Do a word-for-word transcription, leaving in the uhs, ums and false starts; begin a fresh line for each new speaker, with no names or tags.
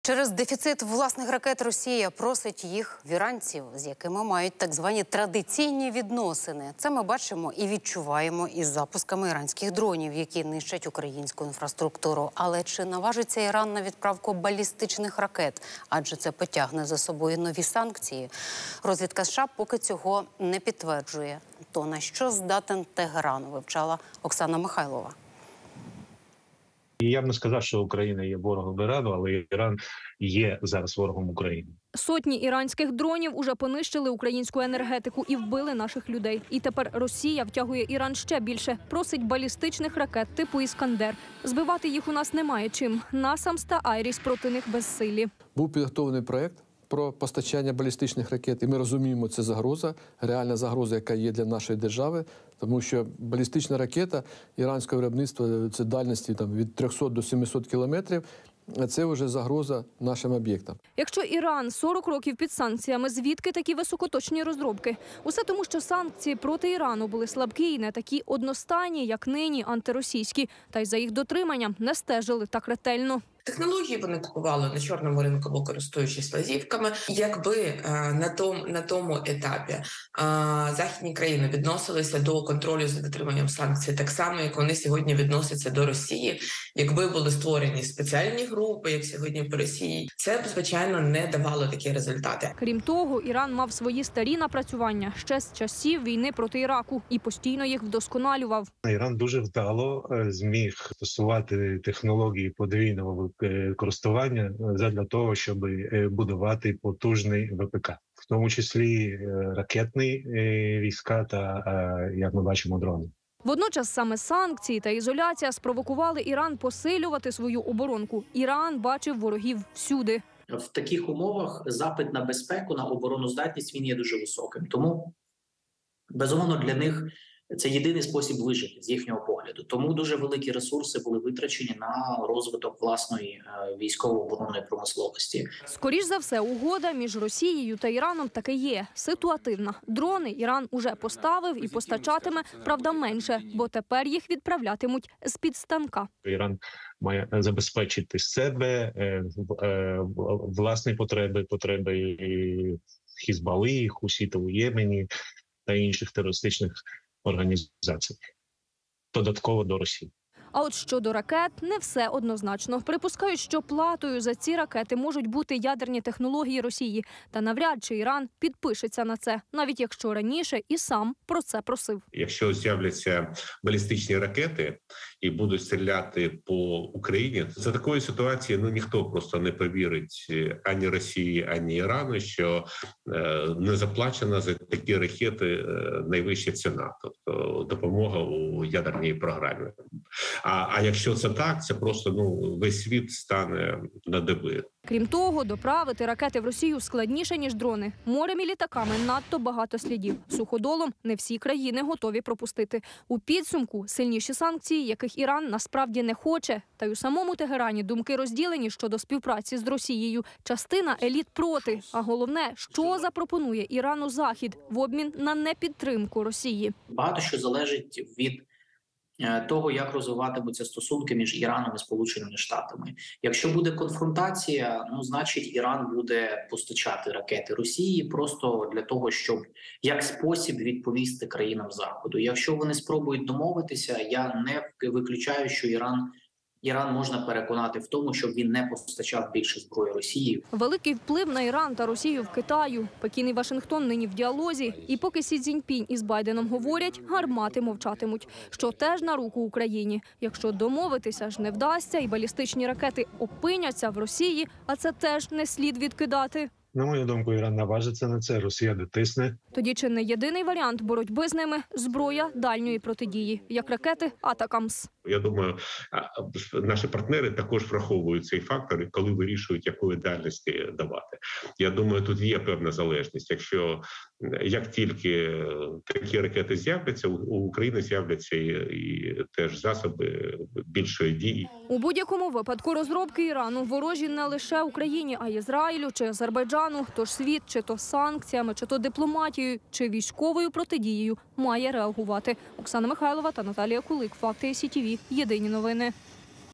Через дефіцит власних ракет Росія просить їх в іранців, з якими мають так звані традиційні відносини. Це ми бачимо і відчуваємо із запусками іранських дронів, які нищать українську інфраструктуру. Але чи наважиться Іран на відправку балістичних ракет? Адже це потягне за собою нові санкції. Розвідка США поки цього не підтверджує. То на що здатен Тегеран, вивчала Оксана Михайлова.
Я б не сказав, що Україна є ворогом Ірану, але Іран є зараз ворогом України.
Сотні іранських дронів уже понищили українську енергетику і вбили наших людей. І тепер Росія втягує Іран ще більше. Просить балістичних ракет типу «Іскандер». Збивати їх у нас немає чим. «Насамс» та «Айріс» проти них безсилі.
Був підготовлений проєкт про постачання балістичних ракет. І ми розуміємо, це загроза, реальна загроза, яка є для нашої держави. Тому що балістична ракета іранського виробництва, це дальності там, від трьохсот до семисот кілометрів, це вже загроза нашим об'єктам.
Якщо Іран сорок років під санкціями, звідки такі високоточні розробки? Усе тому, що санкції проти Ірану були слабкі і не такі одностайні, як нині антиросійські. Та й за їх дотриманням не стежили так ретельно.
Технології вони купували на чорному ринку, бо користуючись лазівками. Якби е, на, том, на тому етапі е, західні країни відносилися до контролю за дотриманням санкцій так само, як вони сьогодні відносяться до Росії, якби були створені спеціальні групи, як сьогодні по Росії, це б, звичайно, не давало такі результати.
Крім того, Іран мав свої старі напрацювання ще з часів війни проти Іраку і постійно їх вдосконалював.
Іран дуже вдало зміг стосувати технології подвійного користування задля того, щоб будувати потужний ВПК, в тому числі ракетні війська та, як ми бачимо, дрони.
Водночас саме санкції та ізоляція спровокували Іран посилювати свою оборонку. Іран бачив ворогів всюди.
В таких умовах запит на безпеку, на обороноздатність, він є дуже високим. Тому, безумовно, для них це єдиний спосіб вижити з їхнього погляду. Тому дуже великі ресурси були витрачені на розвиток власної військово-оборонної промисловості.
Скоріш за все, угода між Росією та Іраном таки є ситуативна. Дрони Іран уже поставив і постачатиме, правда, менше, бо тепер їх відправлятимуть з-під станка.
Іран має забезпечити себе, власні потреби, потреби Хізбалли, хуситів у Ємені та інших терористичних організацій, додатково до Росії.
А от щодо ракет, не все однозначно. Припускають, що платою за ці ракети можуть бути ядерні технології Росії. Та навряд чи Іран підпишеться на це, навіть якщо раніше і сам про це просив.
Якщо з'являться балістичні ракети і будуть стріляти по Україні, за такої ситуації ну ніхто просто не повірить ані Росії, ані Ірану, що е, не заплачена за такі ракети е, найвища ціна, тобто допомога у ядерній програмі. А, а якщо це так, це просто ну весь світ стане на диби.
Крім того, доправити ракети в Росію складніше, ніж дрони. Морем і літаками надто багато слідів. Суходолом не всі країни готові пропустити. У підсумку сильніші санкції, яких Іран насправді не хоче. Та й у самому Тегерані думки розділені щодо співпраці з Росією. Частина еліт проти. А головне, що запропонує Ірану Захід в обмін на непідтримку Росії.
Багато що залежить від того, як розвиватимуться стосунки між Іраном і Сполученими Штатами. Якщо буде конфронтація, ну, значить, Іран буде постачати ракети Росії просто для того, щоб як спосіб відповісти країнам Заходу. Якщо вони спробують домовитися, я не виключаю, що Іран Іран можна переконати в тому, щоб він не постачав більше зброї Росії.
Великий вплив на Іран та Росію в Китаю. Пекін і Вашингтон нині в діалозі. І поки Сі Цзіньпінь із Байденом говорять, гармати мовчатимуть. Що теж на руку Україні. Якщо домовитися ж не вдасться і балістичні ракети опиняться в Росії, а це теж не слід відкидати.
На мою думку, Іран наважиться на це, Росія дотисне.
Тоді чи не єдиний варіант боротьби з ними – зброя дальньої протидії, як ракети «Атакамс».
Я думаю, наші партнери також враховують цей фактор, коли вирішують, якої дальності давати. Я думаю, тут є певна залежність. Якщо, як тільки такі ракети з'являться, у України з'являться і, і теж засоби більшої дії.
У будь-якому випадку розробки Ірану ворожі не лише Україні, а й Ізраїлю чи Азербайджану. Тож світ чи то санкціями, чи то дипломатією, чи військовою протидією має реагувати. Оксана Михайлова та Наталія Кулик. Факти Сі Ті Ві. Єдині новини.